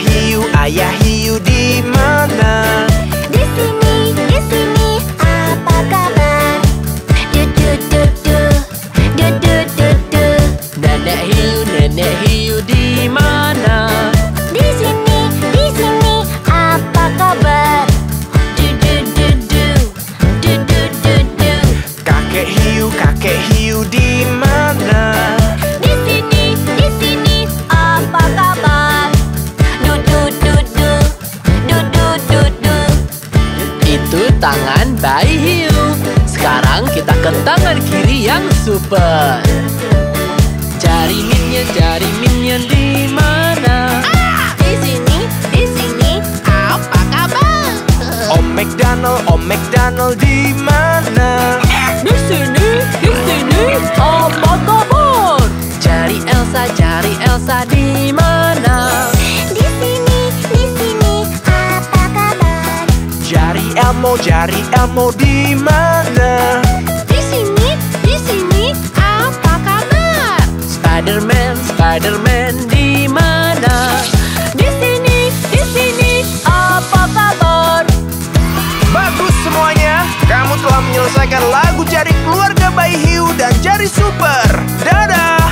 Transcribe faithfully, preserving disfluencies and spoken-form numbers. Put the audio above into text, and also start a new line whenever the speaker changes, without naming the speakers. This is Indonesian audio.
hiu, ayah hiu di mana?
Di sini, di sini, apa kabar? Du du du du, du du du du.
Nenek hiu, nenek hiu di mana?
Di sini, di sini, apa kabar? Du du du du, du du du du.
Kakek hiu, kakek hiu di mana?
Di sini, di sini, apa kabar? Du du du du, du du du du.
Itu tangan bayi hiu. Sekarang kita ke tangan kiri yang super. Jari minion, jari minion di mana?
Di sini, di sini, apa kabar?
Om McDonald, Om McDonald di mana?
Di sini, di sini, apa kabar? Jari Elsa, jari Elsa di mana?
Di sini, di sini, apa kabar?
Jari Elmo, jari Elmo di mana?
Di sini, di sini, apa kabar?
Spiderman, Spiderman di mana?
Di sini, di sini, apa kabar?
Bagus semuanya. Kamu telah menyelesaikan lagu Jari Keluarga Bayi Hiu dan Jari Super. Dadah.